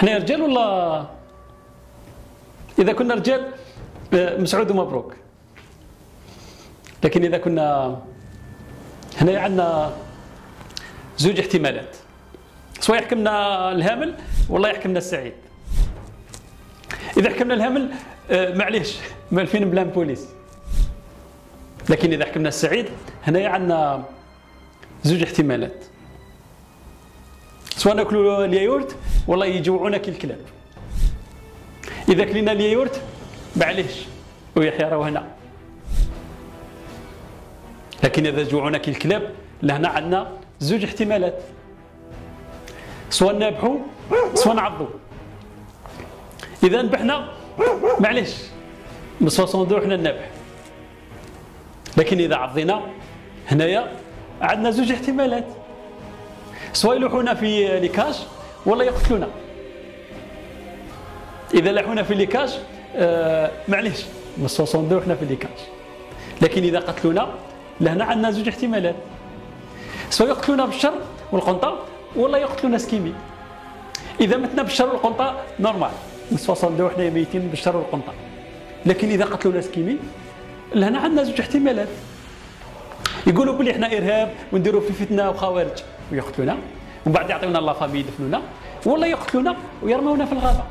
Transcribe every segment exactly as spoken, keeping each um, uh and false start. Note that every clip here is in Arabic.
احنا رجال ولا اذا كنا رجال مسعود ومبروك، لكن اذا كنا هنا عندنا زوج احتمالات، سواء يحكمنا الهامل ولا يحكمنا السعيد. اذا حكمنا الهامل معليش مالفين بلان بوليس، لكن اذا حكمنا السعيد هنا عندنا زوج احتمالات، سواء ناكلوا اليايورت ولا يجوعونا كي الكلاب. اذا كلينا اليايورت معليش ويحيى راهو هنا، لكن اذا جوعونا كي الكلاب لهنا عندنا زوج احتمالات، سواء نذبحوا سواء نعضوا. اذا نبحنا معليش مصوصون حنا النبح، لكن اذا عضينا هنايا عندنا زوج احتمالات، سواء يلوحونا في ليكاج ولا يقتلونا. اذا لحونا في ليكاج آه معليش مصوصون حنا في ليكاج، لكن اذا قتلونا لهنا عندنا زوج احتمالات، سواء يقتلونا بالشر والقنطه ولا يقتلونا سكيمي. اذا متنا بالشر والقنطه نورمال مصوصون حنا ميتين بالشر والقنطه، لكن اذا قتلونا سكيمي لهنا عندنا زوج احتمالات. يقولوا بلي احنا ارهاب ونديروا في فتنه وخوارج ويقتلونا، ومن بعد يعطيونا لا فامي يدفنونا، ولا يقتلونا ويرمونا في الغابه.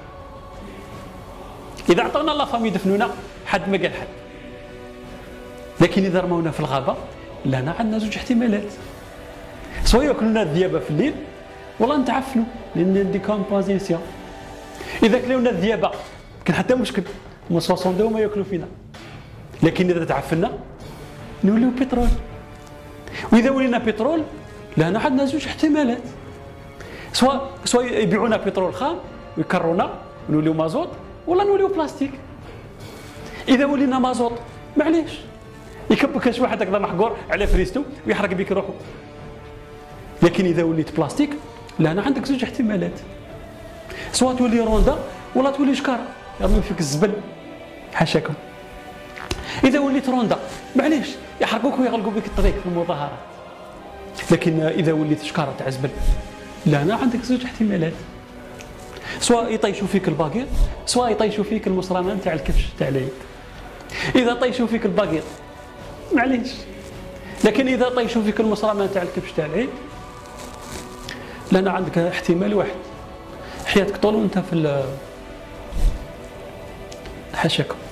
اذا عطونا لا فامي يدفنونا حد ما قال حد، لكن اذا رمونا في الغابه لهنا عندنا زوج احتمالات، سواء ياكلونا الذئابه في الليل ولا نتعفنوا لان ديكومبوزيسيون. اذا كلونا الذئابه كان حتى مشكل مصوصون ما ياكلوا فينا، لكن اذا تعفنا نوليو بترول. واذا ولينا بترول لهنا عندنا زوج احتمالات، سواء سواء يبيعونا بترول خام ويكرونا ونوليو مازوت ولا نوليو بلاستيك. اذا ولينا مازوت معليش يكب كاش واحد هكذا محقور على فريستو ويحرق بك روحه، لكن اذا وليت بلاستيك لهنا عندك زوج احتمالات، سواء تولي روندا ولا تولي شكاره يرمي فيك الزبل حاشاكم. اذا وليت روندا معليش يحرقوك ويغلقوا بك الطريق في المظاهرات، لكن اذا وليت شكاره تاع زبل لهنا عندك زوج احتمالات، سواء يطيشوا فيك الباقيط سواء يطيشوا فيك المصرانه تاع الكبش تاع العيد. اذا طيشوا فيك الباقيط معليش، لكن اذا طيشوا فيك المصرانه تاع الكبش تاع العيد لهنا عندك احتمال واحد، حياتك طول وانت في حاشاكم.